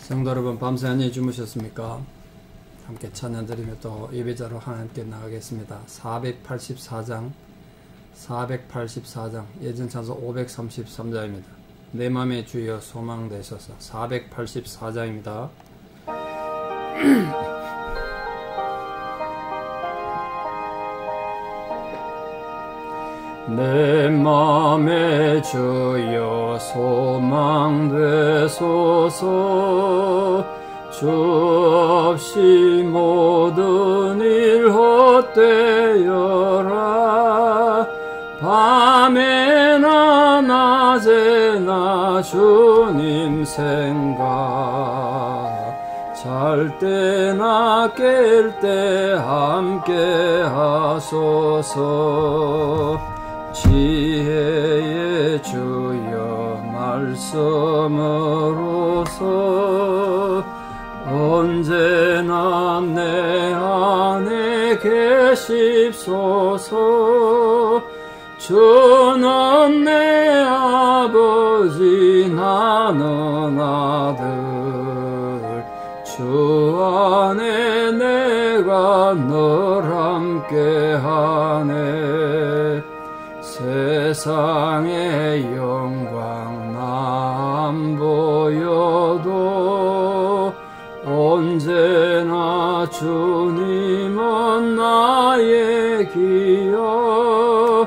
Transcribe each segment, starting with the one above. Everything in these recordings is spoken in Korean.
성도 여러분, 밤새 안녕히 주무셨습니까? 함께 찬양 드리며 또 예배자로 하나님께 나가겠습니다. 484장 예전 찬송 533장입니다. 내 맘에 주여 소망 되소서. 484장입니다. 내 맘에 주여 소망 되소서. 주 없이 모든 일 헛되어라. 밤에나 낮에나 주님 생각, 잘 때나 깰 때 함께 하소서. 지혜의 주여 말씀으로서 언제나 내 안에 계십소서. 주는 내 아버지 나는 아들, 주 안에 내가 늘 함께하네. 세상의 영광 나 안 보여도 언제나 주님은 나의 기여.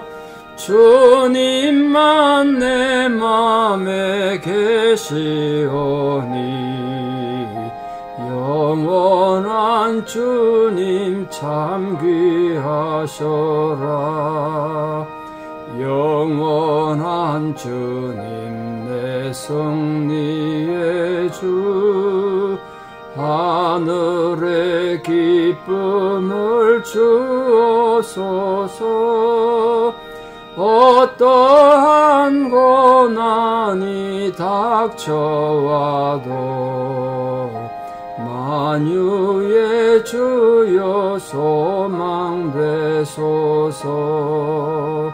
주님만 내 맘에 계시오니 영원한 주님 참 귀하셔라. 영원한 주님 내 승리의 주, 하늘의 기쁨을 주옵소서. 어떠한 고난이 닥쳐와도 만유의 주여 소망 되소서.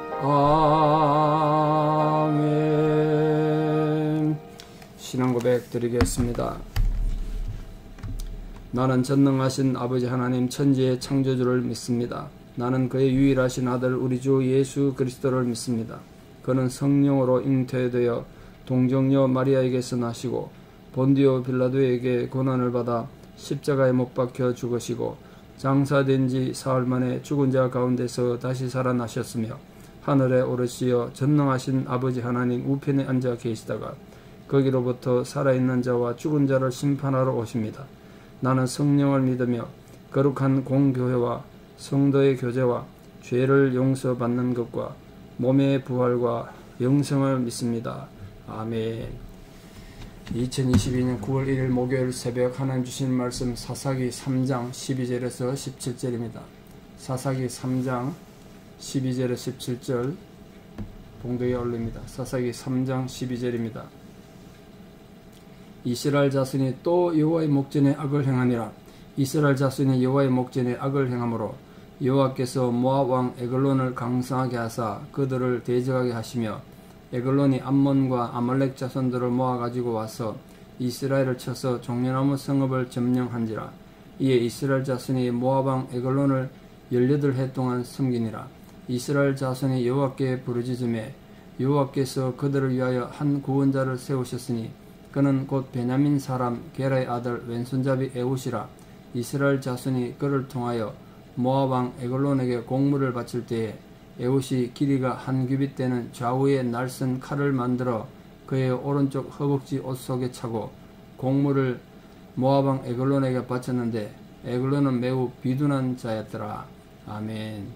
아멘. 신앙 고백 드리겠습니다. 나는 전능하신 아버지 하나님 천지의 창조주를 믿습니다. 나는 그의 유일하신 아들 우리 주 예수 그리스도를 믿습니다. 그는 성령으로 잉태되어 동정녀 마리아에게서 나시고 본디오 빌라도에게 고난을 받아 십자가에 못 박혀 죽으시고 장사된 지 사흘 만에 죽은 자 가운데서 다시 살아나셨으며 하늘에 오르시어 전능하신 아버지 하나님 우편에 앉아 계시다가 거기로부터 살아있는 자와 죽은 자를 심판하러 오십니다. 나는 성령을 믿으며 거룩한 공교회와 성도의 교제와 죄를 용서받는 것과 몸의 부활과 영생을 믿습니다. 아멘. 2022년 9월 1일 목요일 새벽 하나님 주신 말씀 사사기 3장 12절에서 17절입니다. 사사기 3장 12절에서 17절 봉독에 올립니다. 사사기 3장 12절입니다. 이스라엘 자손이 또 여호와의 목전에 악을 행하니라. 이스라엘 자손이 여호와의 목전에 악을 행함으로 여호와께서 모압 왕 에글론을 강성하게 하사 그들을 대적하게 하시며 에글론이 암몬과 아말렉 자손들을 모아가지고 와서 이스라엘을 쳐서 종려나무 성읍을 점령한지라. 이에 이스라엘 자손이 모압 왕 에글론을 18해 동안 섬기니라. 이스라엘 자손이 여호와께 부르짖음에 여호와께서 그들을 위하여 한 구원자를 세우셨으니 그는 곧 베냐민 사람 게라의 아들 왼손잡이 에훗이라. 이스라엘 자손이 그를 통하여 모압 왕 에글론에게 공물을 바칠 때에 에훗이 길이가 한 규빗 되는 좌우에 날선 칼을 만들어 그의 오른쪽 허벅지 옷 속에 차고 공물을 모압 왕 에글론에게 바쳤는데 에글론은 매우 비둔한 자였더라. 아멘.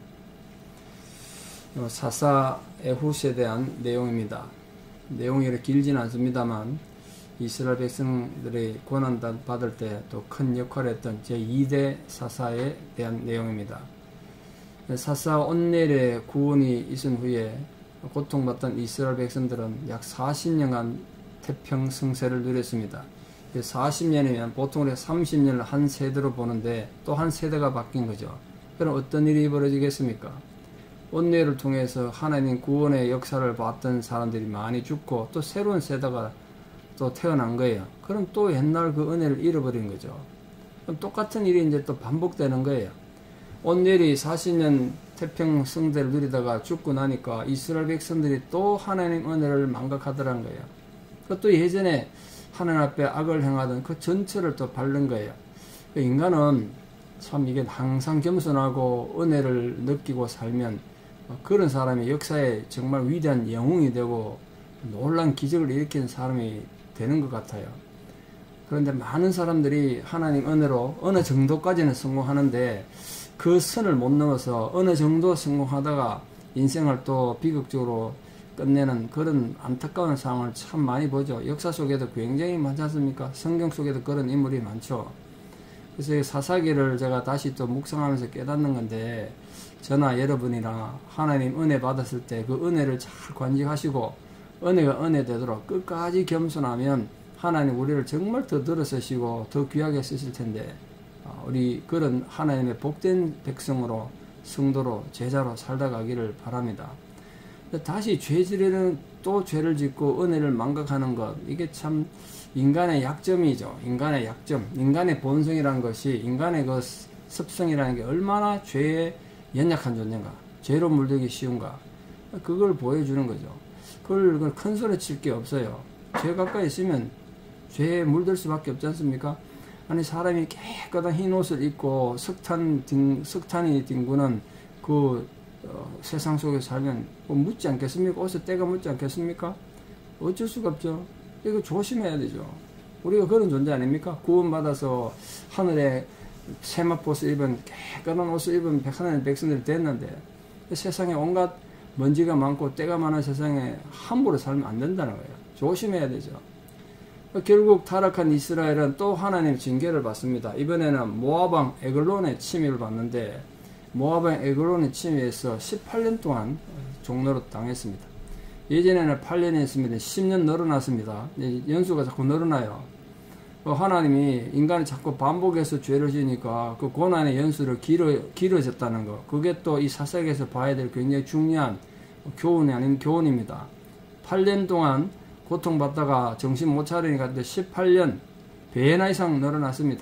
사사 에훗에 대한 내용입니다. 내용이 이렇게 길지는 않습니다만 이스라엘 백성들이 고난 받을 때 또 큰 역할을 했던 제2대 사사에 대한 내용입니다. 사사 온넬의 구원이 있은 후에 고통받던 이스라엘 백성들은 약 40년간 태평성세를 누렸습니다. 40년이면 보통 30년을 한 세대로 보는데 또 한 세대가 바뀐 거죠. 그럼 어떤 일이 벌어지겠습니까? 온뇌를 통해서 하나님 구원의 역사를 봤던 사람들이 많이 죽고 또 새로운 세대가 또 태어난 거예요. 그럼 또 옛날 그 은혜를 잃어버린 거죠. 그럼 똑같은 일이 이제 또 반복되는 거예요. 온누리 40년 태평성대를 누리다가 죽고 나니까 이스라엘 백성들이 또 하나님 은혜를 망각하더란 거예요. 그것도 예전에 하나님 앞에 악을 행하던 그 전체를 또 밟는 거예요. 인간은 참 이게 항상 겸손하고 은혜를 느끼고 살면 그런 사람이 역사에 정말 위대한 영웅이 되고 놀라운 기적을 일으키는 사람이 되는 것 같아요. 그런데 많은 사람들이 하나님 은혜로 어느 정도까지는 성공하는데 그 선을 못 넘어서 어느 정도 성공하다가 인생을 또 비극적으로 끝내는 그런 안타까운 상황을 참 많이 보죠. 역사 속에도 굉장히 많지 않습니까? 성경 속에도 그런 인물이 많죠. 그래서 사사기를 제가 다시 또 묵상하면서 깨닫는 건데, 저나 여러분이나 하나님 은혜 받았을 때 그 은혜를 잘 관직하시고 은혜가 은혜 되도록 끝까지 겸손하면 하나님 우리를 정말 더 들어서시고 더 귀하게 쓰실 텐데, 우리 그런 하나님의 복된 백성으로 성도로 제자로 살다 가기를 바랍니다. 다시 죄질에는 또 죄를 짓고 은혜를 망각하는 것, 이게 참 인간의 약점이죠. 인간의 약점, 인간의 본성이라는 것이, 인간의 그 습성이라는 게 얼마나 죄에 연약한 존재인가, 죄로 물들기 쉬운가, 그걸 보여주는 거죠. 그걸 큰 소리 칠 게 없어요. 죄 가까이 있으면 죄에 물들 수밖에 없지 않습니까? 아니, 사람이 깨끗한 흰 옷을 입고 석탄이 뒹구는 그 세상 속에 살면 묻지 않겠습니까? 옷에 때가 묻지 않겠습니까? 어쩔 수가 없죠. 이거 조심해야 되죠. 우리가 그런 존재 아닙니까? 구원받아서 하늘에 세마포스 입은 깨끗한 옷을 입은 하나님의 백성들이 됐는데, 세상에 온갖 먼지가 많고 때가 많은 세상에 함부로 살면 안 된다는 거예요. 조심해야 되죠. 결국 타락한 이스라엘은 또 하나님의 징계를 받습니다. 이번에는 모압왕 에글론의 침입을 받는데, 모압왕 에글론의 침입에서 18년 동안 종노릇 당했습니다. 예전에는 8년이 있으면 10년 늘어났습니다. 연수가 자꾸 늘어나요. 하나님이 인간이 자꾸 반복해서 죄를 지으니까 그 고난의 연수를 길어졌다는 거, 그게 또 이 사사기에서 봐야 될 굉장히 중요한 교훈이 아닌 교훈입니다. 8년 동안 고통받다가 정신 못 차리니까 18년 배나 이상 늘어났습니다.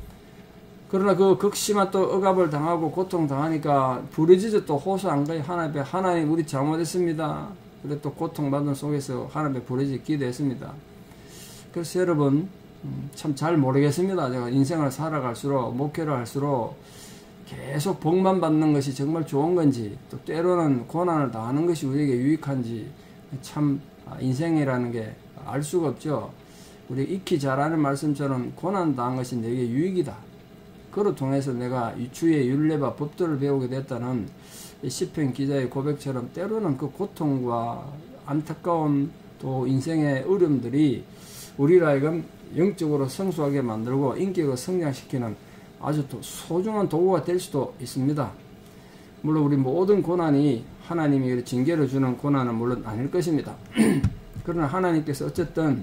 그러나 그 극심한 또 억압을 당하고 고통당하니까 부르짖어 또 호소한 거예요. 하나님 우리 잘못했습니다. 그래 또 고통받은 속에서 하나님께 부르짖어 기도했습니다. 그래서 여러분 참 잘 모르겠습니다. 제가 인생을 살아갈수록, 목회를 할수록 계속 복만 받는 것이 정말 좋은 건지, 또 때로는 고난을 당하는 것이 우리에게 유익한지 참 인생이라는 게 알 수가 없죠. 우리 익히 잘 아는 말씀처럼 고난 당한 것이 내게 유익이다. 그로 통해서 내가 주의 율례와 법도를 배우게 됐다는 시편 기자의 고백처럼 때로는 그 고통과 안타까운 또 인생의 어려움들이 우리를 하여금 영적으로 성숙하게 만들고 인격을 성장시키는 아주 소중한 도구가 될 수도 있습니다. 물론 우리 모든 고난이 하나님이 징계를 주는 고난은 물론 아닐 것입니다. 그러나 하나님께서 어쨌든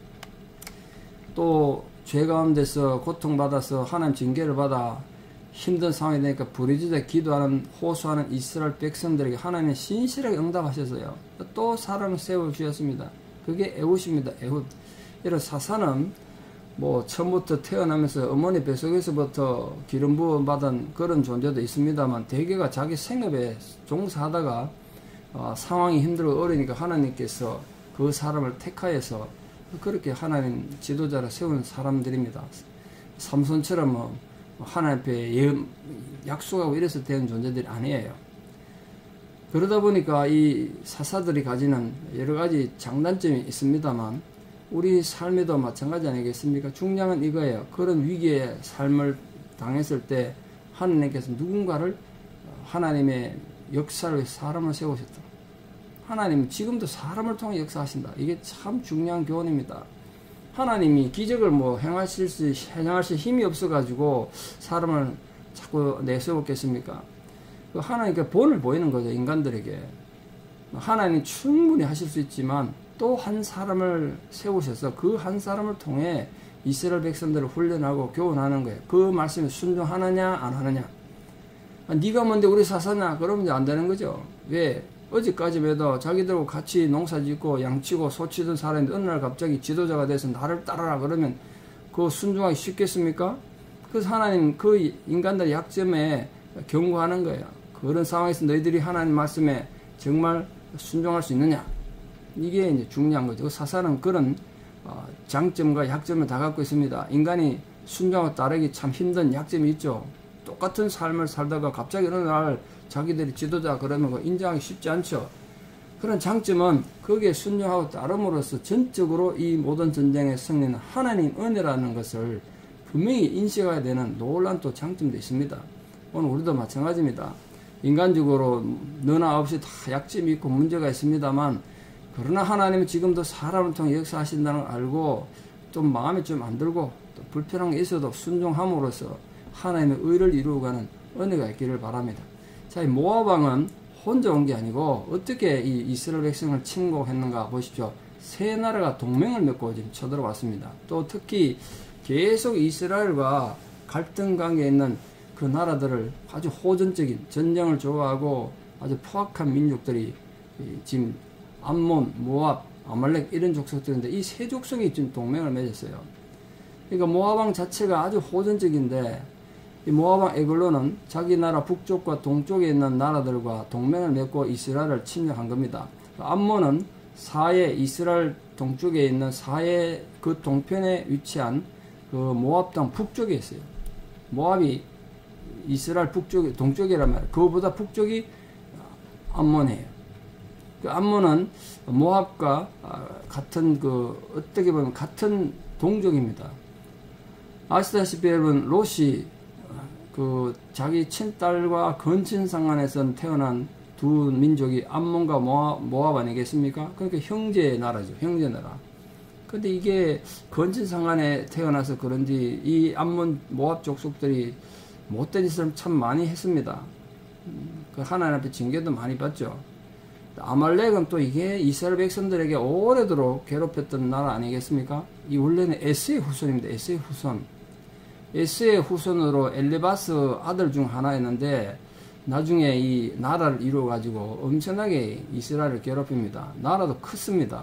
또 죄 가운데서 고통받아서 하나님 징계를 받아 힘든 상황이 되니까 부르짖어 기도하는 호소하는 이스라엘 백성들에게 하나님이 신실하게 응답하셨어요. 또 사람을 세워주셨습니다. 그게 에훗입니다. 에훗. 이런 사사는 뭐 처음부터 태어나면서 어머니 뱃속에서부터 기름 부어 받은 그런 존재도 있습니다만, 대개가 자기 생업에 종사하다가 상황이 힘들고 어려우니까 하나님께서 그 사람을 택하여서 그렇게 하나님 지도자로 세운 사람들입니다. 삼손처럼 하나님 앞에 약속하고 이래서 된 존재들이 아니에요. 그러다 보니까 이 사사들이 가지는 여러 가지 장단점이 있습니다만, 우리 삶에도 마찬가지 아니겠습니까? 중요한 이거예요. 그런 위기의 삶을 당했을 때 하나님께서 누군가를, 하나님의 역사를 위해 사람을 세우셨다. 하나님은 지금도 사람을 통해 역사하신다. 이게 참 중요한 교훈입니다. 하나님이 기적을 행하실 힘이 없어가지고 사람을 자꾸 내세웠겠습니까? 하나님께 본을 보이는 거죠, 인간들에게. 하나님이 충분히 하실 수 있지만 또 한 사람을 세우셔서 그 한 사람을 통해 이스라엘 백성들을 훈련하고 교훈하는 거예요. 그 말씀에 순종하느냐 안 하느냐. 네가 뭔데 우리 사사냐? 그러면 이제 안 되는 거죠. 왜? 어제까지만 해도 자기들하고 같이 농사 짓고 양치고 소치던 사람이 어느 날 갑자기 지도자가 돼서 나를 따르라 그러면 그거 순종하기 쉽겠습니까? 그래서 하나님 그 인간들의 약점에 경고하는 거예요. 그런 상황에서 너희들이 하나님 말씀에 정말 순종할 수 있느냐? 이게 이제 중요한 거죠. 사사는 그런 장점과 약점을 다 갖고 있습니다. 인간이 순종하고 따르기 참 힘든 약점이 있죠. 똑같은 삶을 살다가 갑자기 어느 날 자기들이 지도자 그러면 그거 인정하기 쉽지 않죠. 그런 장점은 거기에 순종하고 따름으로써 전적으로 이 모든 전쟁의 승리는 하나님 은혜라는 것을 분명히 인식해야 되는 놀라운 또 장점도 있습니다. 오늘 우리도 마찬가지입니다. 인간적으로 너나 없이 다 약점이 있고 문제가 있습니다만, 그러나 하나님은 지금도 사람을 통해 역사하신다는 걸 알고 좀 마음이 좀 안 들고 또 불편한 게 있어도 순종함으로써 하나님의 의를 이루어가는 은혜가 있기를 바랍니다. 자, 이 모압 왕은 혼자 온 게 아니고 어떻게 이 이스라엘 백성을 침공했는가 보십시오. 세 나라가 동맹을 맺고 지금 쳐들어왔습니다. 또 특히 계속 이스라엘과 갈등 관계에 있는 그 나라들을 아주 호전적인 전쟁을 좋아하고 아주 포악한 민족들이 지금 암몬, 모압, 아말렉 이런 족속들인데 이 세 족속이 지금 동맹을 맺었어요. 그러니까 모압 왕 자체가 아주 호전적인데 이 모압 왕 에글론은 자기 나라 북쪽과 동쪽에 있는 나라들과 동맹을 맺고 이스라엘을 침략한 겁니다. 암몬은 사해 이스라엘 동쪽에 있는 사해 그 동편에 위치한 그 모압 땅 북쪽에 있어요. 모압이 이스라엘 북쪽, 동쪽이란 말이에요. 그거보다 북쪽이 암몬이에요. 그 암몬은 모압과 같은 어떻게 보면 같은 동족입니다. 아시다시피 여러분, 롯이 자기 친딸과 근친상간에서 태어난 두 민족이 암몬과 모압 아니겠습니까? 그러니까 형제 나라죠. 형제 나라. 근데 이게 근친상간에 태어나서 그런지 이 암몬 모압 족속들이 못된 짓을 참 많이 했습니다. 그 하나님 앞에 징계도 많이 받죠. 아말렉은 또 이게 이스라엘 백성들에게 오래도록 괴롭혔던 나라 아니겠습니까? 이 원래는 에스의 후손입니다. 에스의 후손. 에스의 후손으로 엘레바스 아들 중 하나였는데 나중에 이 나라를 이루어가지고 엄청나게 이스라엘을 괴롭힙니다. 나라도 컸습니다.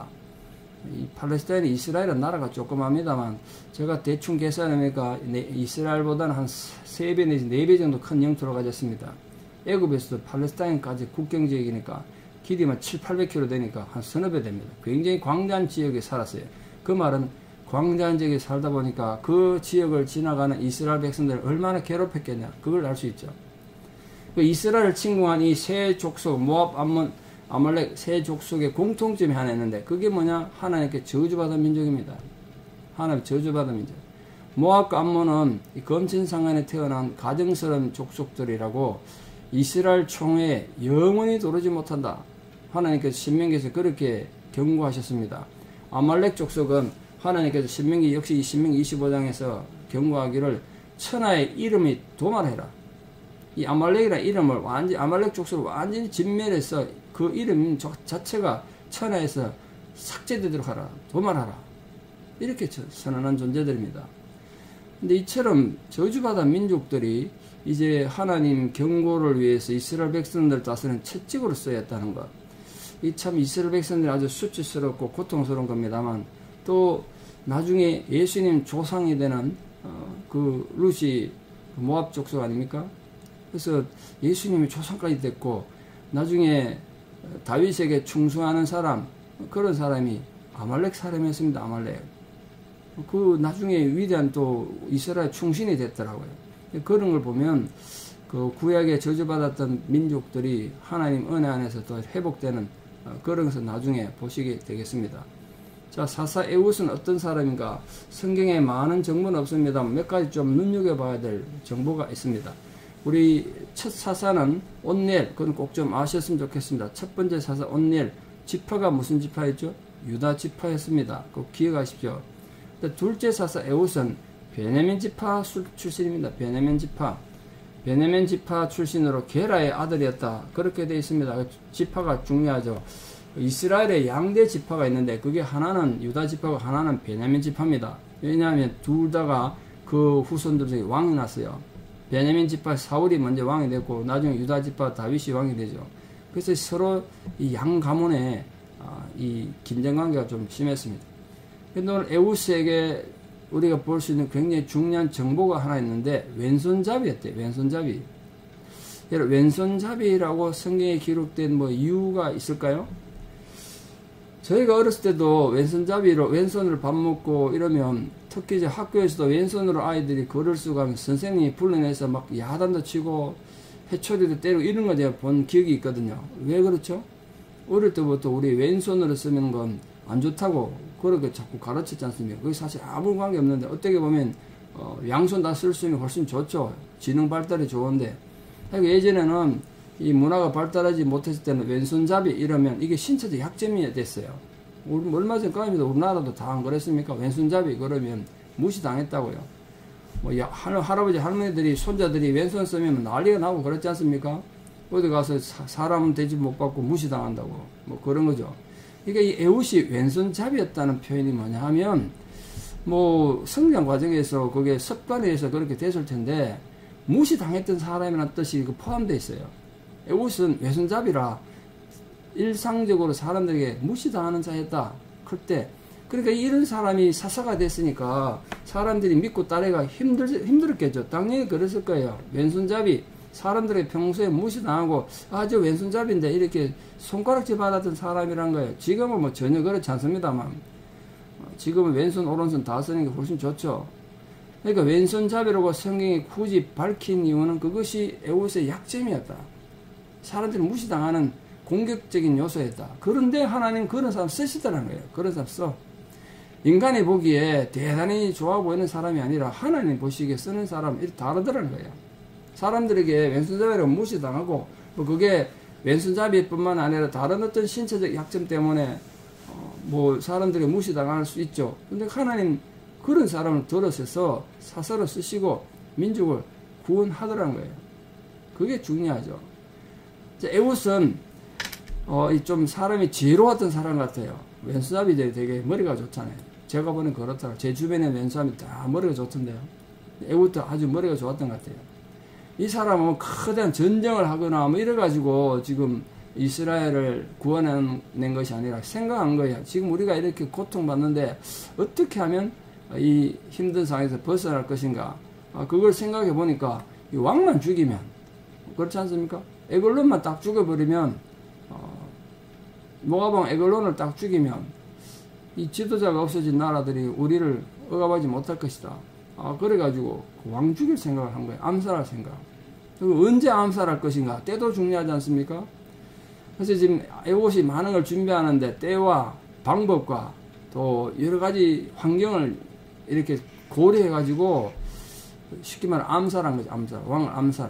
이 팔레스타인이 이스라엘은 나라가 조그맣니다만 제가 대충 계산해보니까 이스라엘보다는 한 3배 내지 4배 정도 큰 영토를 가졌습니다. 애굽에서도 팔레스타인까지 국경지역이니까 길이만 700-800km 되니까 한 서너 배 됩니다. 굉장히 광대한 지역에 살았어요. 그 말은 광대한 지역에 살다 보니까 그 지역을 지나가는 이스라엘 백성들을 얼마나 괴롭혔겠냐, 그걸 알 수 있죠. 그 이스라엘을 침공한 이 세 족속, 모압, 암몬, 아말렉 세 족속의 공통점이 하나 있는데 그게 뭐냐? 하나님께 저주받은 민족입니다. 하나님 저주받은 민족. 모압과 암몬은 이 검진상간에 태어난 가정스러운 족속들이라고 이스라엘 총회에 영원히 도르지 못한다. 하나님께서 신명기에서 그렇게 경고하셨습니다. 아말렉 족속은 하나님께서 신명기 역시 신명기 25장에서 경고하기를 천하의 이름이 도말해라. 이 아말렉이라는 이름을 아말렉 족속을 완전히 진멸해서 그 이름 자체가 천하에서 삭제되도록 하라. 도말하라. 이렇게 선언한 존재들입니다. 근데 이처럼 저주받은 민족들이 이제 하나님 경고를 위해서 이스라엘 백성들 다스리는 채찍으로 쓰였다는 것. 이 참 이스라엘 백성들이 아주 수치스럽고 고통스러운 겁니다만 또 나중에 예수님 조상이 되는 그 룻이 모압 족속 아닙니까? 그래서 예수님이 조상까지 됐고 나중에 다윗에게 충성하는 사람, 그런 사람이 아말렉 사람이었습니다. 아말렉. 그 나중에 위대한 또 이스라엘 충신이 됐더라고요. 그런 걸 보면 그 구약에 저주받았던 민족들이 하나님 은혜 안에서 또 회복되는 그런 것을 나중에 보시게 되겠습니다. 자, 사사 에훗은 어떤 사람인가? 성경에 많은 정보는 없습니다. 몇 가지 좀 눈여겨봐야 될 정보가 있습니다. 우리 첫 사사는 온니엘, 그건 꼭 좀 아셨으면 좋겠습니다. 첫 번째 사사 온니엘, 지파가 무슨 지파였죠? 유다 지파였습니다. 꼭 기억하십시오. 둘째 사사 에훗은 베냐민 지파 출신입니다. 베냐민 지파. 베냐민 지파 출신으로 게라의 아들이었다. 그렇게 되어 있습니다. 지파가 중요하죠. 이스라엘에 양대 지파가 있는데 그게 하나는 유다 지파고 하나는 베냐민 지파입니다. 왜냐하면 둘 다가 그 후손들 중에 왕이 났어요. 베냐민 지파 사울이 먼저 왕이 됐고 나중에 유다 지파 다윗이 왕이 되죠. 그래서 서로 이 양 가문의 이 긴장관계가 좀 심했습니다. 근데 오늘 에우스에게 우리가 볼 수 있는 굉장히 중요한 정보가 하나 있는데 왼손잡이였대요. 왼손잡이. 여러분, 왼손잡이라고 성경에 기록된 뭐 이유가 있을까요? 저희가 어렸을 때도 왼손잡이로 왼손으로 밥 먹고 이러면 특히 이제 학교에서도 왼손으로 아이들이 글을 쓰고 하면 선생님이 불러내서 막 야단도 치고 회초리도 때리고 이런 거 제가 본 기억이 있거든요. 왜 그렇죠? 어릴 때부터 우리 왼손으로 쓰는 건 안 좋다고 그렇게 자꾸 가르쳤지 않습니까? 그게 사실 아무 관계 없는데 어떻게 보면 양손 다 쓸 수 있는 훨씬 좋죠. 지능 발달이 좋은데 그러니까 예전에는 이 문화가 발달하지 못했을 때는 왼손잡이 이러면 이게 신체적 약점이 됐어요. 얼마 전까지도 우리나라도 다 안 그랬습니까? 왼손잡이 그러면 무시당했다고요. 뭐 할아버지 할머니들이 손자들이 왼손 쓰면 난리가 나고 그랬지 않습니까? 어디 가서 사람 대접 못 받고 무시당한다고 뭐 그런 거죠. 그러니까 이 에훗이 왼손잡이였다는 표현이 뭐냐 하면 뭐 성장 과정에서 그게 습관에 의해서 그렇게 됐을 텐데 무시당했던 사람이라는 뜻이 포함되어 있어요. 에훗은 왼손잡이라 일상적으로 사람들에게 무시당하는 자였다. 그때 그러니까 이런 사람이 사사가 됐으니까 사람들이 믿고 따르기가 힘들었겠죠. 당연히 그랬을 거예요. 왼손잡이 사람들에게 평소에 무시당하고 저 왼손잡이인데 이렇게 손가락질 받았던 사람이란 거예요. 지금은 뭐 전혀 그렇지 않습니다만 지금은 왼손 오른손 다 쓰는 게 훨씬 좋죠. 그러니까 왼손잡이라고 성경이 굳이 밝힌 이유는 그것이 에훗의 약점이었다. 사람들이 무시당하는 공격적인 요소였다. 그런데 하나님 그런 사람 쓰시더라는 거예요. 그런 사람 써. 인간이 보기에 대단히 좋아 보이는 사람이 아니라 하나님 보시기에 쓰는 사람 이렇게 다르더라는 거예요. 사람들에게 왼손잡이라고 무시당하고 뭐 그게 왼손잡이뿐만 아니라 다른 어떤 신체적 약점 때문에 뭐 사람들이 무시당할 수 있죠. 근데 하나님 그런 사람을 들어서서 사사로 쓰시고 민족을 구원하더라는 거예요. 그게 중요하죠. 에훗은 좀 사람이 지혜로웠던 사람 같아요. 왼손잡이들이 되게 머리가 좋잖아요. 제가 보는 그렇더라고요. 제 주변에 왼손잡이 다 머리가 좋던데요. 에훗도 아주 머리가 좋았던 것 같아요. 이 사람은 크다란 전쟁을 하거나 뭐 이래가지고 지금 이스라엘을 구원해낸 것이 아니라 생각한 거예요. 지금 우리가 이렇게 고통받는데 어떻게 하면 이 힘든 상황에서 벗어날 것인가. 그걸 생각해 보니까 이 왕만 죽이면 그렇지 않습니까? 에글론만 딱 죽여버리면 모압왕 에글론을 딱 죽이면 이 지도자가 없어진 나라들이 우리를 억압하지 못할 것이다. 그래가지고 왕 죽일 생각을 한 거예요. 암살할 생각. 그리고 언제 암살할 것인가? 때도 중요하지 않습니까? 그래서 지금 에훗이 많은 걸 준비하는데 때와 방법과 또 여러 가지 환경을 이렇게 고려해가지고 쉽게 말해 암살한 거죠. 암살. 왕을 암살해.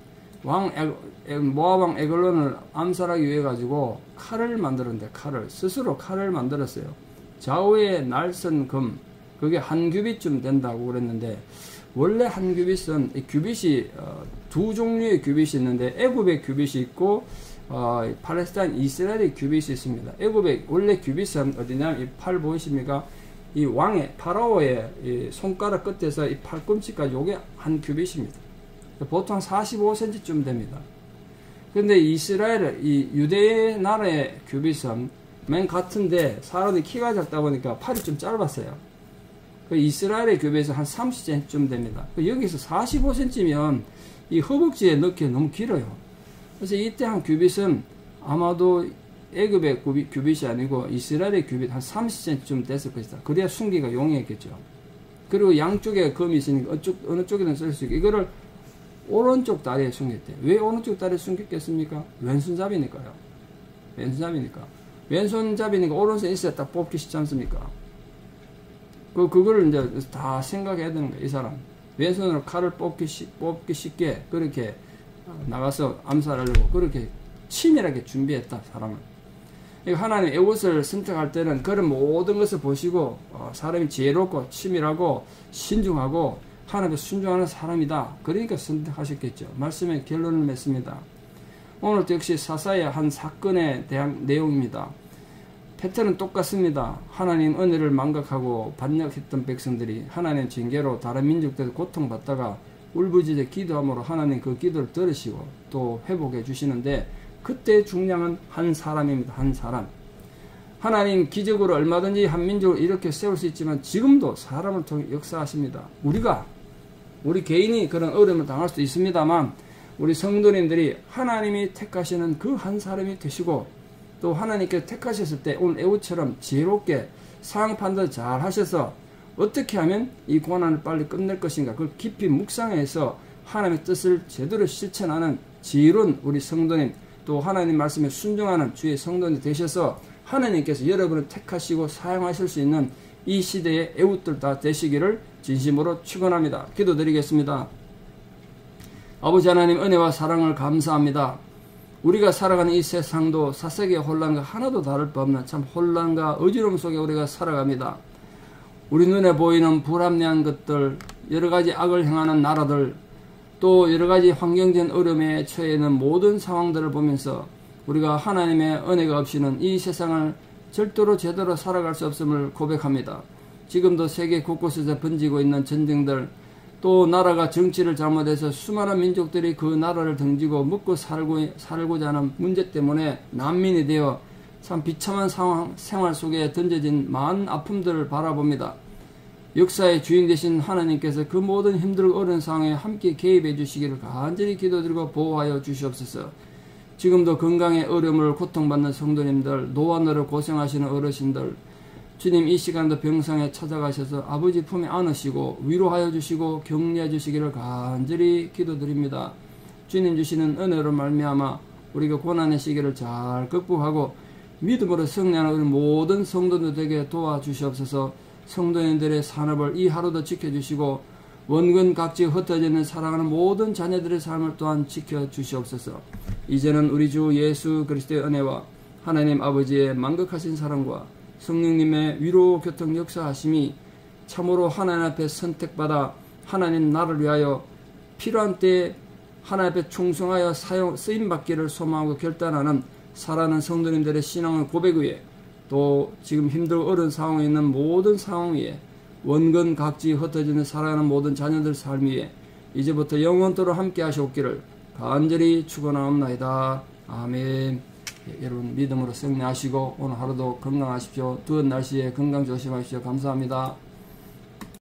모압왕 에글론을 암살하기 위해 가지고 칼을 만들었는데 스스로 칼을 만들었어요. 좌우에 날선 금 그게 한 규빗쯤 된다고 그랬는데 원래 한 규빗은 규빗이 두 종류의 규빗이 있는데 애굽의 규빗이 있고 팔레스타인 이스라엘의 규빗이 있습니다. 애굽의 원래 규빗은 어디냐면 이 팔 보이십니까? 이 왕의 파라오의 이 손가락 끝에서 이 팔꿈치까지 요게 한 규빗입니다. 보통 45cm쯤 됩니다. 그런데 이스라엘 이 유대 나라의 규빗은 맨 같은데 사람이 키가 작다 보니까 팔이 좀 짧았어요. 이스라엘의 규빗은 한 30cm쯤 됩니다. 여기서 45cm면 이 허벅지에 넣기에 너무 길어요. 그래서 이때 한 규빗은 아마도 애굽의 규빗이 아니고 이스라엘의 규빗 한 30cm쯤 됐을 것이다. 그래야 숨기가 용이했겠죠. 그리고 양쪽에 금이 있으니까 어느 쪽에든 쓸 수 있게 이거를 오른쪽 다리에 숨겼대요. 왜 오른쪽 다리에 숨겼겠습니까? 왼손잡이니까요. 왼손잡이니까 오른손에 있어야 딱 뽑기 쉽지 않습니까? 그거를 이제 다 생각해야 되는 거예요. 이 사람 왼손으로 칼을 뽑기 쉽게 그렇게 나가서 암살하려고 그렇게 치밀하게 준비했다. 사람을. 하나님 에훗을 선택할 때는 그런 모든 것을 보시고 사람이 지혜롭고 치밀하고 신중하고 하나님께 순종하는 사람이다. 그러니까 선택하셨겠죠. 말씀의 결론을 맺습니다. 오늘도 역시 사사의 한 사건에 대한 내용입니다. 패턴은 똑같습니다. 하나님 은혜를 망각하고 반역했던 백성들이 하나님 징계로 다른 민족들 고통받다가 울부짖어 기도함으로 하나님 그 기도를 들으시고 또 회복해 주시는데 그때 중량은 한 사람입니다. 한 사람. 하나님 기적으로 얼마든지 한 민족을 이렇게 세울 수 있지만 지금도 사람을 통해 역사하십니다. 우리 개인이 그런 어려움을 당할 수도 있습니다만 우리 성도님들이 하나님이 택하시는 그 한 사람이 되시고 또 하나님께 택하셨을 때 오늘 에웃처럼 지혜롭게 상황 판단 잘 하셔서 어떻게 하면 이 고난을 빨리 끝낼 것인가 그걸 깊이 묵상해서 하나님의 뜻을 제대로 실천하는 지혜로운 우리 성도님 또 하나님 말씀에 순종하는 주의 성도님 되셔서 하나님께서 여러분을 택하시고 사용하실 수 있는 이 시대의 에웃들 다 되시기를 진심으로 축원합니다. 기도드리겠습니다. 아버지 하나님 은혜와 사랑을 감사합니다. 우리가 살아가는 이 세상도 사세기의 혼란과 하나도 다를 바 없는 참 혼란과 어지러움 속에 우리가 살아갑니다. 우리 눈에 보이는 불합리한 것들, 여러가지 악을 행하는 나라들, 또 여러가지 환경적인 어려움에 처해 있는 모든 상황들을 보면서 우리가 하나님의 은혜가 없이는 이 세상을 절대로 제대로 살아갈 수 없음을 고백합니다. 지금도 세계 곳곳에서 번지고 있는 전쟁들, 또 나라가 정치를 잘못해서 수많은 민족들이 그 나라를 등지고 먹고 살고자 하는 문제 때문에 난민이 되어 참 비참한 생활 속에 던져진 많은 아픔들을 바라봅니다. 역사의 주인 되신 하나님께서 그 모든 힘들고 어려운 상황에 함께 개입해 주시기를 간절히 기도드리고 보호하여 주시옵소서. 지금도 건강의 어려움을 고통받는 성도님들, 노안으로 고생하시는 어르신들, 주님 이 시간도 병상에 찾아가셔서 아버지 품에 안으시고 위로하여 주시고 격려해 주시기를 간절히 기도드립니다. 주님 주시는 은혜로 말미암아 우리가 고난의 시기를 잘 극복하고 믿음으로 승리하는 우리 모든 성도들에게 도와주시옵소서. 성도님들의 산업을 이 하루도 지켜주시고 원근 각지에 흩어져 있는 사랑하는 모든 자녀들의 삶을 또한 지켜주시옵소서. 이제는 우리 주 예수 그리스도의 은혜와 하나님 아버지의 만극하신 사랑과 성령님의 위로 교통 역사하심이 참으로 하나님 앞에 선택받아 하나님 나를 위하여 필요한 때에 하나님 앞에 충성하여 쓰임받기를 소망하고 결단하는 살아가는 성도님들의 신앙의 고백 위에 또 지금 힘들고 어려운 상황에 있는 모든 상황 위에 원근 각지 흩어지는 살아가는 모든 자녀들 삶 위에 이제부터 영원토록 함께 하시옵기를 간절히 축원하옵나이다. 아멘. 여러분 믿음으로 승리하시고 오늘 하루도 건강하십시오. 더운 날씨에 건강 조심하십시오. 감사합니다.